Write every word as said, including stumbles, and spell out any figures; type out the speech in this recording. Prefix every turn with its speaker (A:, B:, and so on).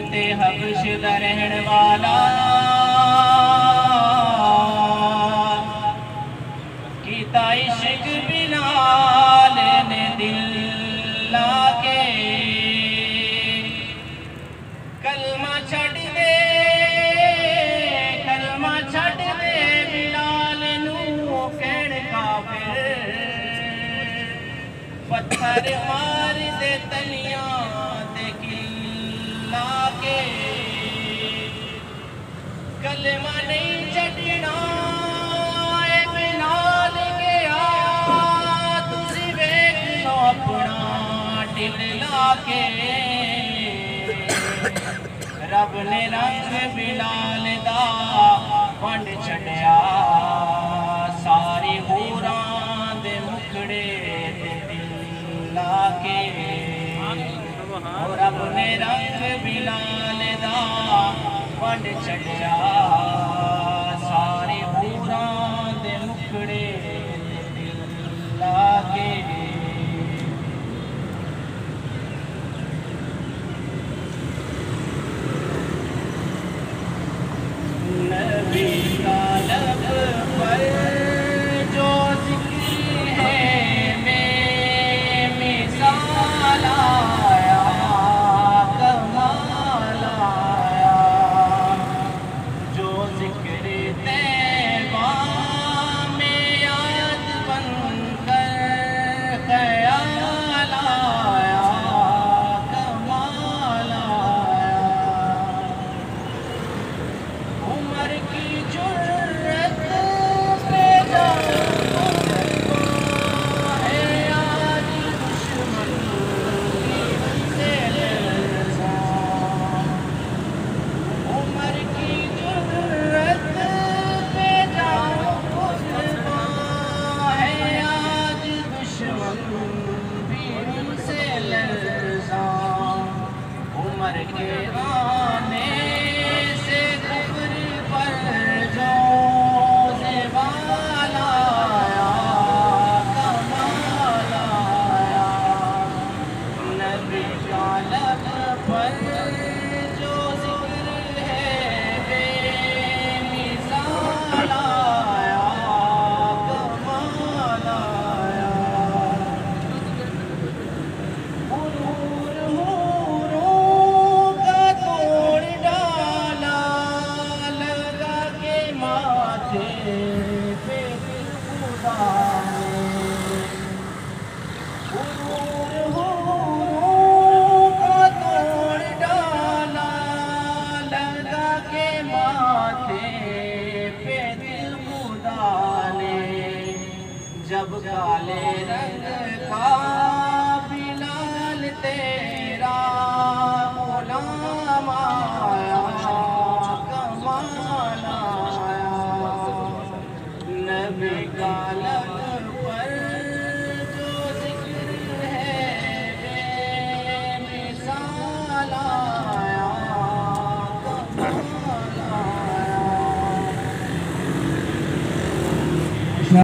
A: تے حبش دا رہن والا کیتا عشق بلال نے دل لا کے کلمہ چھڑ دے کلمہ چھڑ دے بلال نو کہن کافر پتھر مار دے تلیاں دے کلا کے کلمہ نہیں چھڑنا اے بلال گیا تسی ویکھ لو اپنا دل لا کے رب نے رنگ بلال دا ونڈ چھڈیا ساری ہوراں دے مکھڑے تے دل لا کے رب نے رنگ بلال دا ونڈ چھڈیا ساری ہوراں دے مکھڑے تے دل لا کے نبی کا لب پر جو ذکر ہے بے مثال آیا کمال آیا جو ذکر طیبہ میں یاد بن کر خیال آیا کمال آیا عمر کی جرت پہ جاؤں ہے آج دشمن کی سے لرزاں عمر کی جرت پہ جاؤں ہے آج دشمن بھی سے لرزاں عمر کے آنے سے کفر پر جو زوال آیا کمال آیا نبی کا لب پر جو ذکر ہے بے مثال آیا کمال آیا حور حوروں کا توڑ ڈالا لگا کے ماتھے پہ دل خدا نے حور حوروں کا توڑ ڈالا لگا کے ماتھے پہ دل خدا نے جب کالے رنگ کا بلال تیرا غلام آیا